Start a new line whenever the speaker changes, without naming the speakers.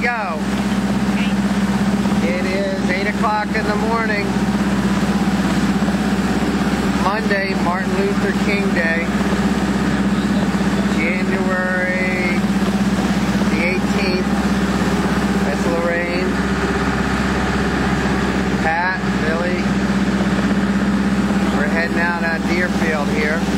go. It is 8 o'clock in the morning. Monday, Martin Luther King Day. January the 18th. That's Lorraine. Pat, Billy. We're heading out on Deerfield here.